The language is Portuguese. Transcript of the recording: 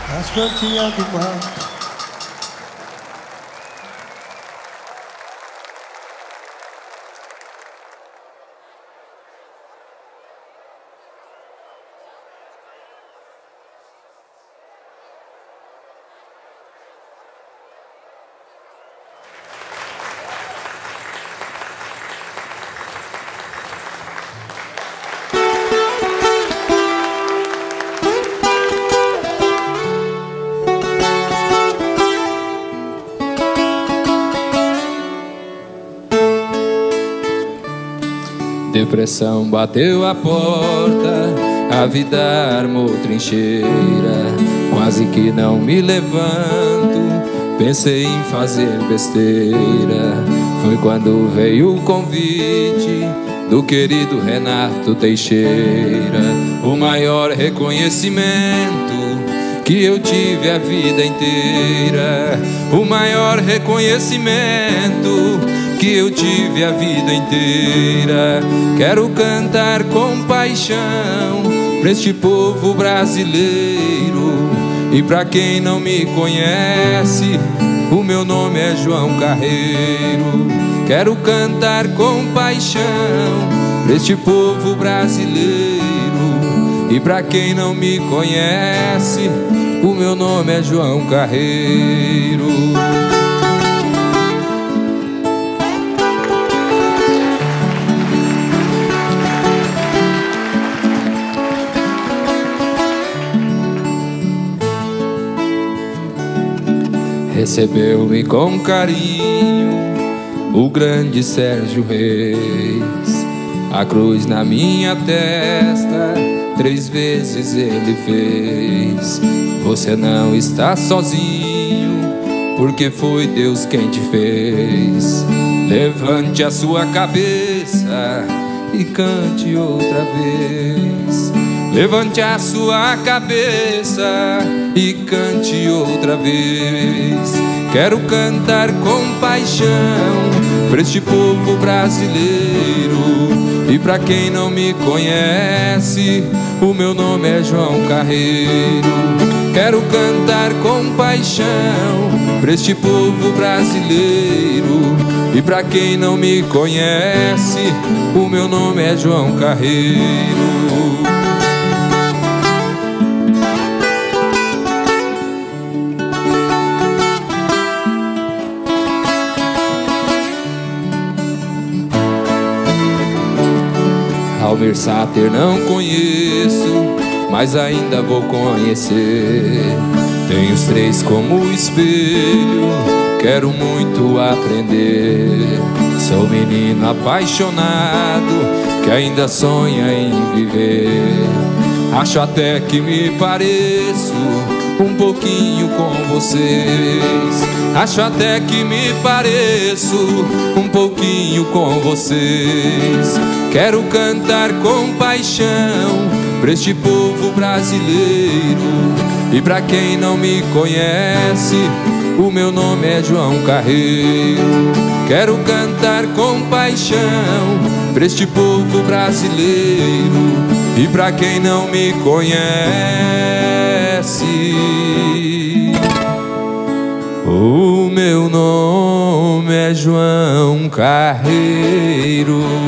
as plantinhas do mato. Depressão bateu a porta, a vida armou trincheira. Quase que não me levanto, pensei em fazer besteira. Foi quando veio o convite do querido Renato Teixeira. O maior reconhecimento que eu tive a vida inteira. O maior reconhecimento que eu tive a vida inteira. Quero cantar com paixão pra este povo brasileiro. E pra quem não me conhece, o meu nome é João Carreiro. Quero cantar com paixão pra este povo brasileiro. E pra quem não me conhece, o meu nome é João Carreiro. Recebeu-me com carinho o grande Sérgio Reis. A cruz na minha testa 3 vezes ele fez. Você não está sozinho, porque foi Deus quem te fez. Levante a sua cabeça e cante outra vez. Levante a sua cabeça e cante outra vez. Quero cantar com paixão pra este povo brasileiro. E pra quem não me conhece, o meu nome é João Carreiro. Quero cantar com paixão pra este povo brasileiro. E pra quem não me conhece, o meu nome é João Carreiro. Almir Sater não conheço, mas ainda vou conhecer. Tenho os 3 como espelho, quero muito aprender. Sou menino apaixonado que ainda sonha em viver. Acho até que me pareço um pouquinho com vocês. Acho até que me pareço um pouquinho com vocês. Quero cantar com paixão pra este povo brasileiro. E pra quem não me conhece, o meu nome é João Carreiro. Quero cantar com paixão pra este povo brasileiro. E pra quem não me conhece, o meu nome é João Carreiro.